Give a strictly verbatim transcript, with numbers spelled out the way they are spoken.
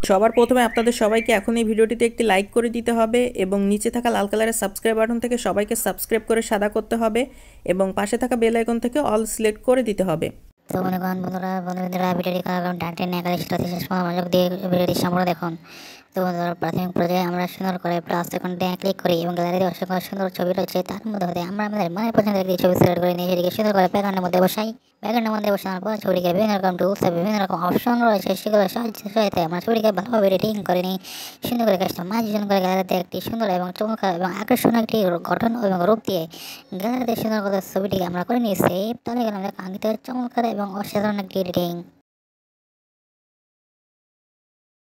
সবার প্রথমে আপনাদের সবাইকে এখন এই ভিডিওটিতে একটি লাইক করে দিতে হবে এবং নিচে থাকা লাল কালারের সাবস্ক্রাইব বাটন থেকে সবাইকে সাবস্ক্রাইব করে সাদা করতে হবে এবং পাশে থাকা বেল আইকন থেকে অল সিলেক্ট করে দিতে হবে। তো মনে করেন বন্ধুরা বন্ধুরা ভিডিওটি কারণ টান টেনে একাধিক সাথে শেষ মনোযোগ দিয়ে ভিডিওটি সম্পূর্ণ দেখুন। তো বন্ধুরা প্রাথমিক পর্যায়ে আমরা সুন্দর করে প্লাস আইকনটি ক্লিক করি এবং গ্যালারিতে অসংখ্য সুন্দর ছবি রয়েছে, তার মধ্যে হতে আমরা আমাদের মনের পছন্দের একটি ছবি সিলেক্ট করে নিয়ে সেটিকে সুন্দর করে ব্যাকগ্রাউন্ডের মধ্যে বসাই। ব্যাকগ্রাউন্ডের মধ্যে বসানোর পর ছবিটিকে বিভিন্ন রকম টুলস বিভিন্ন রকম অপশন রয়েছে, সেগুলোর সাহায্যে সহায়তায় আমরা ছবিটিকে ভালোভাবে এডিটিং করে নিই। সুন্দর করে কাস্টমাইজেশন করে গ্যালারিতে একটি সুন্দর এবং চমৎকার এবং আকর্ষণীয় একটি গঠন এবং রূপ দিয়ে গ্যালারিতে সুন্দর করে ছবিটিকে আমরা করে নিই সেভ। তাহলে আমরা কাঙ্ক্ষিত চমৎকার এবং অসাধারণ একটি এডিটিং।